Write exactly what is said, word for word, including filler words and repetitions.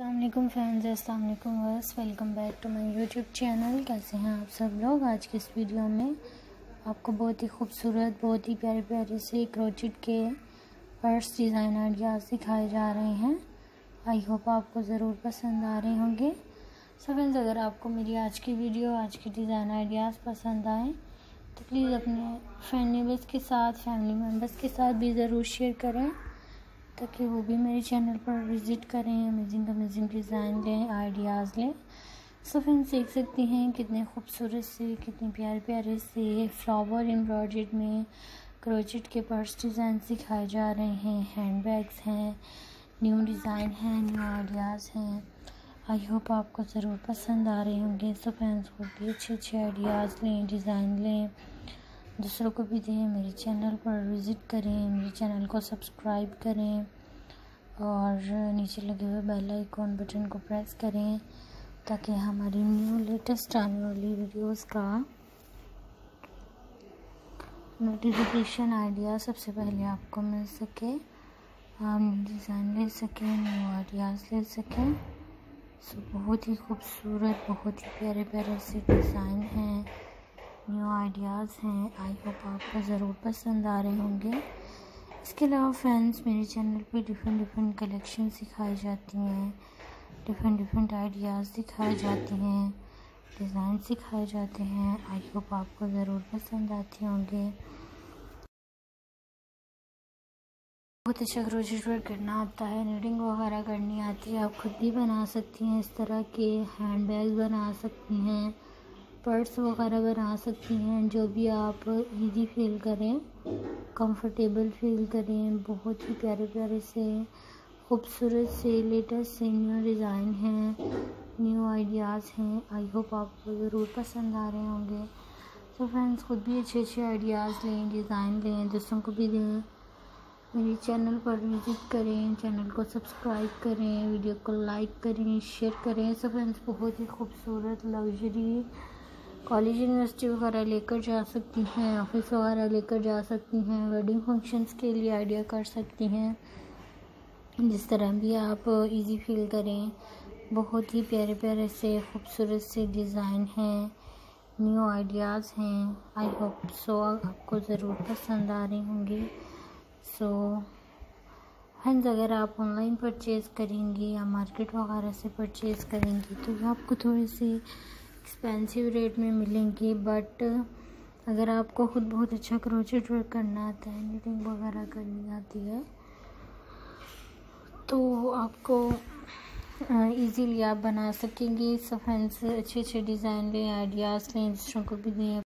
अस्सलाम वालेकुम फ्रेंड्स, अस्सलाम वालेकुम वर्स, welcome back to my YouTube channel. कैसे हैं आप सब लोग। आज की इस वीडियो में आपको बहुत ही खूबसूरत, बहुत ही प्यारे प्यारे से क्रोचेट के पर्स डिज़ाइन आइडियाज़ दिखाए जा रहे हैं। आई होप आपको ज़रूर पसंद आ रहे होंगे। सो फ्रेंड्स, अगर आपको मेरी आज की वीडियो, आज के डिज़ाइन आइडियाज़ पसंद आए तो प्लीज़ अपने फ्रेंड नेबर्स के साथ, फैमिली मेम्बर्स के साथ भी ज़रूर शेयर करें ताकि वो भी मेरे चैनल पर विज़िट करें, अमेजिंग अमेजिंग डिज़ाइन लें, आइडियाज़ लें। सो फ्रेंड्स, देख सकती हैं कितने खूबसूरत से, कितने प्यारे प्यारे से फ्लावर एम्ब्रॉयडर्ड में क्रोचेट के पर्स डिज़ाइन सिखाए जा रहे हैं। हैंड बैग्स हैं, न्यू डिज़ाइन हैं, न्यू आइडियाज़ हैं। आई होप आपको ज़रूर पसंद आ रहे होंगे। सो फ्रेंड्स, वो भी अच्छे अच्छे आइडियाज़ लें, डिज़ाइन लें, दूसरों को भी दें। मेरे चैनल पर विज़िट करें, मेरे चैनल को सब्सक्राइब करें और नीचे लगे हुए बेल आइकॉन बटन को प्रेस करें ताकि हमारी न्यू लेटेस्ट आने वाली वीडियोस का नोटिफिकेशन आइडिया सबसे पहले आपको मिल सके, आप डिज़ाइन ले सकें, न्यू आइडियाज़ ले सकें। सो बहुत ही खूबसूरत, बहुत ही प्यारे प्यारे से डिज़ाइन हैं, न्यू आइडियाज़ हैं। आई होप आपको ज़रूर पसंद आ रहे होंगे। इसके अलावा फ्रेंड्स, मेरे चैनल पे डिफरेंट डिफरेंट कलेक्शन सिखाई जाती हैं, डिफरेंट डिफरेंट आइडियाज़ दिखाए जाते हैं, डिज़ाइन सिखाए जाते हैं। आई होप आपको ज़रूर पसंद आते होंगे। बहुत अच्छा क्रोचेट वर्क करना आता है, नीडिंग वगैरह करनी आती है, आप खुद भी बना सकती हैं। इस तरह के हैंड बैग बना सकती हैं, पर्स वगैरह बना सकती हैं, जो भी आप इजी फील करें, कंफर्टेबल फील करें। बहुत ही प्यारे प्यारे से, खूबसूरत से, लेटेस्ट से न्यू डिज़ाइन हैं, न्यू आइडियाज़ हैं। आई होप आपको ज़रूर पसंद आ रहे होंगे। तो फ्रेंड्स, खुद भी अच्छे अच्छे आइडियाज़ लें, डिज़ाइन लें, दूसरों को भी दें। मेरे चैनल पर विज़िट करें, चैनल को सब्सक्राइब करें, वीडियो को लाइक करें, शेयर करें। सो फ्रेंड्स, बहुत ही खूबसूरत लग्जरी कॉलेज यूनिवर्सिटी वगैरह लेकर जा सकती हैं, ऑफिस वगैरह लेकर जा सकती हैं, वेडिंग फंक्शंस के लिए आइडिया कर सकती हैं, जिस तरह भी आप इजी फील करें। बहुत ही प्यारे प्यारे से, खूबसूरत से डिज़ाइन हैं, न्यू आइडियाज़ हैं। आई होप सो आपको ज़रूर पसंद आ रहे होंगे। सो फ्रेंड्स, अगर आप ऑनलाइन परचेज़ करेंगी या मार्केट वगैरह से परचेज़ करेंगी तो वो आपको थोड़ी सी एक्सपेंसिव रेट में मिलेंगी। बट अगर आपको खुद बहुत अच्छा क्रोचेट वर्क करना आता है, नीटिंग वगैरह करनी आती है, तो आपको इजीली आप बना सकेंगी। सो फ्रेंड्स, अच्छे अच्छे डिज़ाइन लें, आइडियाज़ लें, दूसरों को भी दें।